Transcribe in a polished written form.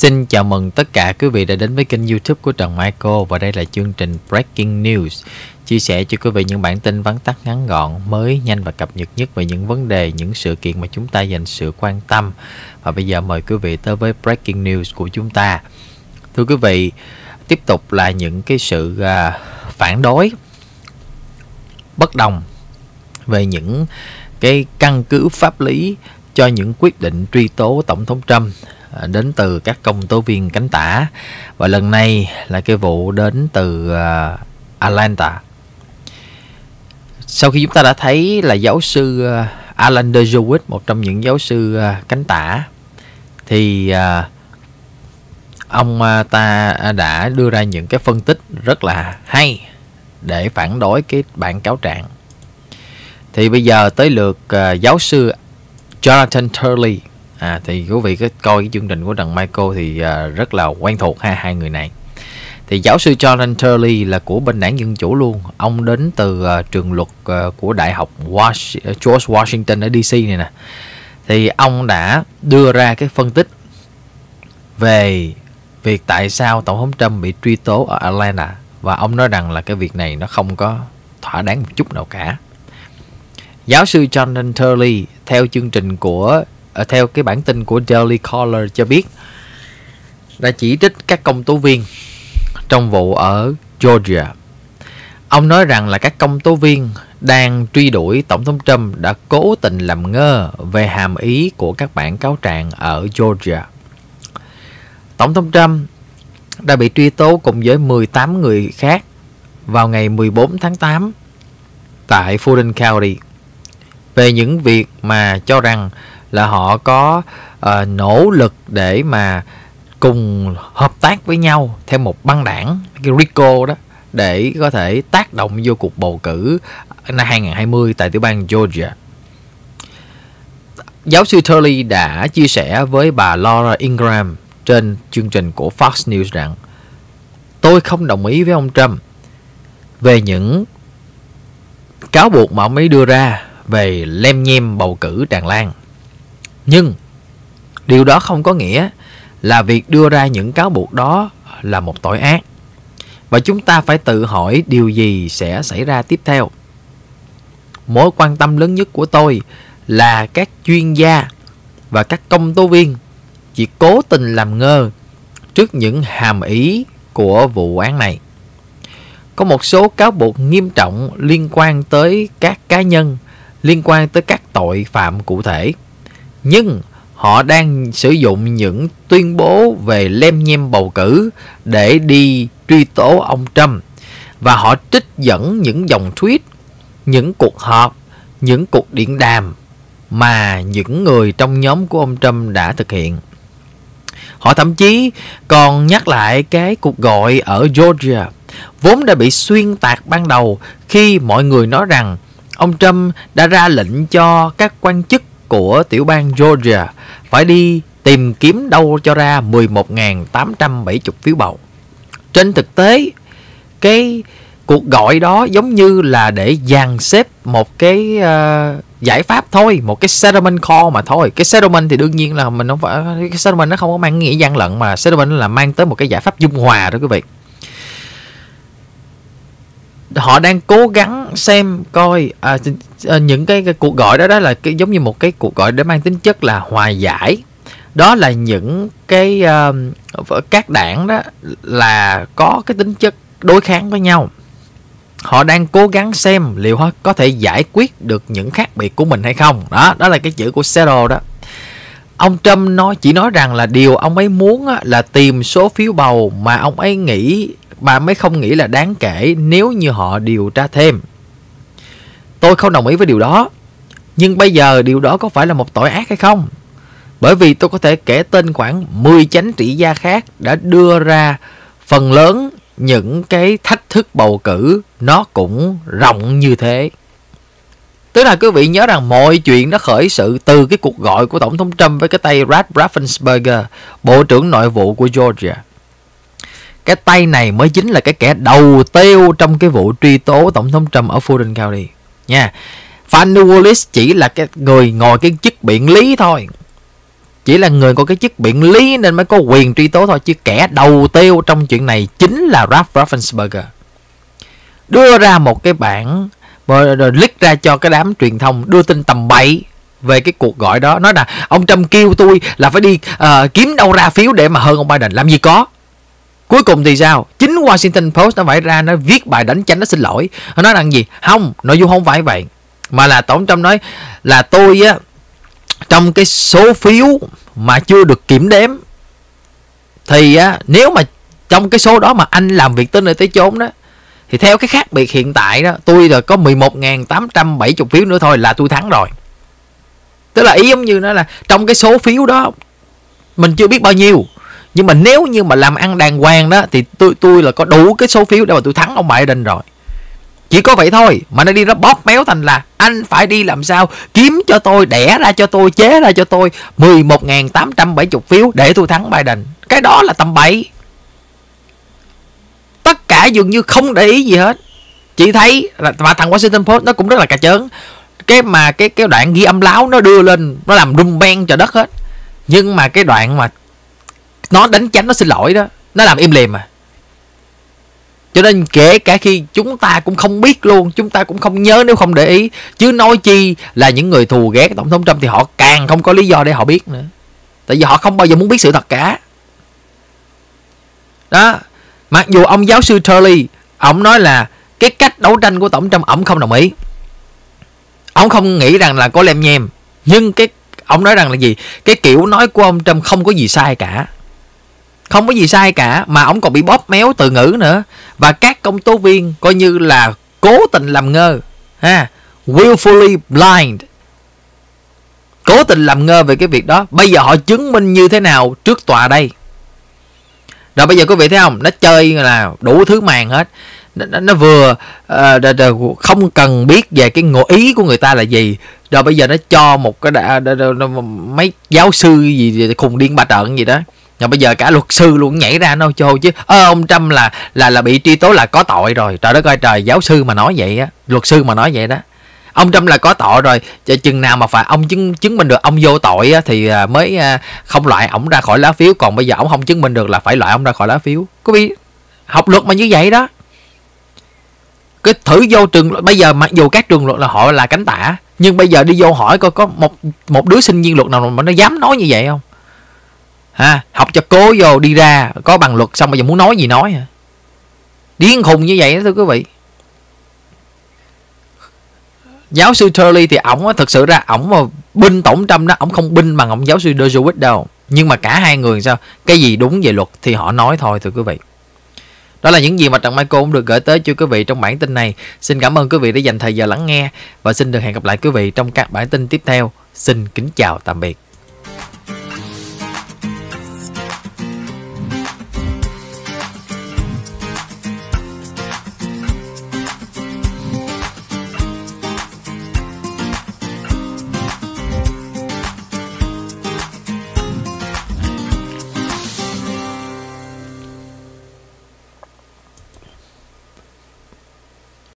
Xin chào mừng tất cả quý vị đã đến với kênh YouTube của Trần Michael, và đây là chương trình Breaking News, chia sẻ cho quý vị những bản tin vắn tắt ngắn gọn, mới, nhanh và cập nhật nhất về những vấn đề, những sự kiện mà chúng ta dành sự quan tâm. Và bây giờ mời quý vị tới với Breaking News của chúng ta. Thưa quý vị, tiếp tục là những cái sự phản đối, bất đồng về những cái căn cứ pháp lý cho những quyết định truy tố Tổng thống Trump đến từ các công tố viên cánh tả. Và lần này là cái vụ đến từ Atlanta. Sau khi chúng ta đã thấy là giáo sư Alan Dershowitz, một trong những giáo sư cánh tả, thì ông ta đã đưa ra những cái phân tích rất là hay để phản đối cái bản cáo trạng. Thì bây giờ tới lượt giáo sư Jonathan Turley. Thì quý vị có coi cái chương trình của Trần Michael thì rất là quen thuộc hai người này. Thì giáo sư Jonathan Turley là của bên đảng Dân Chủ luôn. Ông đến từ trường luật của Đại học George Washington ở DC này nè. Thì ông đã đưa ra cái phân tích về việc tại sao Tổng thống Trump bị truy tố ở Atlanta. Và ông nói rằng là cái việc này nó không có thỏa đáng một chút nào cả. Giáo sư Jonathan Turley theo chương trình theo cái bản tin của Daily Caller cho biết, đã chỉ trích các công tố viên trong vụ ở Georgia. Ông nói rằng là các công tố viên đang truy đuổi Tổng thống Trump đã cố tình làm ngơ về hàm ý của các bản cáo trạng ở Georgia. Tổng thống Trump đã bị truy tố cùng với 18 người khác vào ngày 14 tháng 8 tại Fulton County về những việc mà cho rằng là họ có nỗ lực để mà cùng hợp tác với nhau theo một băng đảng, cái RICO đó, để có thể tác động vô cuộc bầu cử năm 2020 tại tiểu bang Georgia. Giáo sư Turley đã chia sẻ với bà Laura Ingraham trên chương trình của Fox News rằng: tôi không đồng ý với ông Trump về những cáo buộc mà ông ấy đưa ra về lem nhem bầu cử tràn lan. Nhưng điều đó không có nghĩa là việc đưa ra những cáo buộc đó là một tội ác. Và chúng ta phải tự hỏi điều gì sẽ xảy ra tiếp theo. Mối quan tâm lớn nhất của tôi là các chuyên gia và các công tố viên chỉ cố tình làm ngơ trước những hàm ý của vụ án này. Có một số cáo buộc nghiêm trọng liên quan tới các cá nhân, liên quan tới các tội phạm cụ thể. Nhưng họ đang sử dụng những tuyên bố về lem nhem bầu cử để đi truy tố ông Trump. Và họ trích dẫn những dòng tweet, những cuộc họp, những cuộc điện đàm mà những người trong nhóm của ông Trump đã thực hiện. Họ thậm chí còn nhắc lại cái cuộc gọi ở Georgia, vốn đã bị xuyên tạc ban đầu khi mọi người nói rằng ông Trump đã ra lệnh cho các quan chức của tiểu bang Georgia phải đi tìm kiếm đâu cho ra 11.870 phiếu bầu. Trên thực tế, cái cuộc gọi đó giống như là để dàn xếp một cái giải pháp thôi, một cái settlement call mà thôi. Cái settlement thì đương nhiên là mình không phải, cái settlement nó không có mang nghĩa gian lận, mà settlement là mang tới một cái giải pháp dung hòa đó quý vị. Họ đang cố gắng xem coi những cái cuộc gọi đó là giống như một cái cuộc gọi để mang tính chất là hòa giải. Đó là những cái các đảng đó là có cái tính chất đối kháng với nhau. Họ đang cố gắng xem liệu họ có thể giải quyết được những khác biệt của mình hay không. Đó là cái chữ của settle đó. Ông Trump chỉ nói rằng là điều ông ấy muốn là tìm số phiếu bầu mà ông ấy nghĩ, bà mới không nghĩ là đáng kể nếu như họ điều tra thêm. Tôi không đồng ý với điều đó. Nhưng bây giờ điều đó có phải là một tội ác hay không? Bởi vì tôi có thể kể tên khoảng 10 chánh trị gia khác đã đưa ra phần lớn những cái thách thức bầu cử nó cũng rộng như thế. Tức là quý vị nhớ rằng mọi chuyện nó khởi sự từ cái cuộc gọi của Tổng thống Trump với cái tay Brad Raffensperger, Bộ trưởng Nội vụ của Georgia. Cái tay này mới chính là cái kẻ đầu tiêu trong cái vụ truy tố Tổng thống Trump ở Fulton County nha. Fani Willis chỉ là cái người ngồi cái chức biện lý thôi. chỉ là người có cái chức biện lý nên mới có quyền truy tố thôi, chứ kẻ đầu tiêu trong chuyện này chính là Ralph Raffensperger. Đưa ra một cái bản rồi leak ra cho cái đám truyền thông, đưa tin tầm bậy về cái cuộc gọi đó, nói là ông Trump kêu tôi là phải đi kiếm đâu ra phiếu để mà hơn ông Biden. Làm gì có. Cuối cùng thì sao? Chính Washington Post nó phải ra, nó viết bài đánh chánh, nó xin lỗi. Nó nói rằng gì? Không, nội dung không phải vậy, mà là Tổng Trump nói là tôi á, trong cái số phiếu mà chưa được kiểm đếm thì á, nếu mà trong cái số đó mà anh làm việc tới nơi tới chốn đó, thì theo cái khác biệt hiện tại đó, tôi là có 11.870 phiếu nữa thôi là tôi thắng rồi. Tức là ý giống như nó là trong cái số phiếu đó mình chưa biết bao nhiêu, nhưng mà nếu như mà làm ăn đàng hoàng đó thì tôi là có đủ cái số phiếu để mà tôi thắng ông Biden rồi. Chỉ có vậy thôi mà nó đi nó bóp méo thành là anh phải đi làm sao kiếm cho tôi, đẻ ra cho tôi, chế ra cho tôi 11.870 phiếu để tôi thắng Biden. Cái đó là tầm bậy. Tất cả dường như không để ý gì hết. Chị thấy là mà thằng Washington Post nó cũng rất là cà chớn. Cái đoạn ghi âm láo nó đưa lên, nó làm rung beng trời đất hết. Nhưng mà cái đoạn mà nó đánh chánh, nó xin lỗi đó, nó làm im lìm mà. Cho nên kể cả khi chúng ta cũng không biết luôn, chúng ta cũng không nhớ nếu không để ý. Chứ nói chi là những người thù ghét Tổng thống Trump thì họ càng không có lý do để họ biết nữa. Tại vì họ không bao giờ muốn biết sự thật cả. Đó. Mặc dù ông giáo sư Turley, ông nói là cái cách đấu tranh của Tổng Trump ông không đồng ý. Ông không nghĩ rằng là có lem nhem. Nhưng ông nói rằng là gì? Cái kiểu nói của ông Trump không có gì sai cả. Không có gì sai cả, mà ông còn bị bóp méo từ ngữ nữa. Và các công tố viên coi như là cố tình làm ngơ, willfully blind, cố tình làm ngơ về cái việc đó. Bây giờ họ chứng minh như thế nào trước tòa đây? Rồi bây giờ quý vị thấy không? Nó chơi là đủ thứ màn hết. Nó vừa không cần biết về cái ngụ ý của người ta là gì. Rồi bây giờ nó cho một cái mấy giáo sư gì khùng điên ba trợn gì đó. Rồi bây giờ cả luật sư luôn nhảy ra nó chô chứ. Ông Trump là bị truy tố là có tội rồi. Trời đất ơi trời, giáo sư mà nói vậy á, luật sư mà nói vậy đó. Ông Trump là có tội rồi, chừng nào mà phải ông chứng minh được ông vô tội á, thì mới không loại ổng ra khỏi lá phiếu. Còn bây giờ ổng không chứng minh được là phải loại ổng ra khỏi lá phiếu. Quý vị học luật mà như vậy đó. Cái thử vô trường, bây giờ mặc dù các trường luật là họ là cánh tả, nhưng bây giờ đi vô hỏi coi có một đứa sinh viên luật nào mà nó dám nói như vậy không? Học cho cố vô đi ra có bằng luật xong bây giờ muốn nói gì nói hả? Điên khùng như vậy đó thưa quý vị. Giáo sư Turley thì ổng thực sự ra ổng mà binh Tổng Trump đó, ổng không binh bằng ông giáo sư Dershowitz đâu. Nhưng mà cả hai người sao? Cái gì đúng về luật thì họ nói thôi thưa quý vị. Đó là những gì mà Trần Michael cũng được gửi tới cho quý vị trong bản tin này. Xin cảm ơn quý vị đã dành thời giờ lắng nghe và xin được hẹn gặp lại quý vị trong các bản tin tiếp theo. Xin kính chào tạm biệt.